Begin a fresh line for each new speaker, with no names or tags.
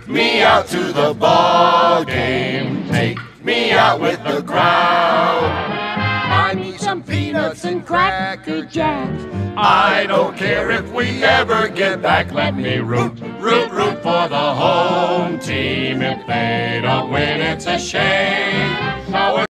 me out to the ball game. Take me out with the crowd.
Buy me some peanuts and Cracker Jacks.
I don't care if we ever get back. Let me root for the home team. If they don't win, it's a shame.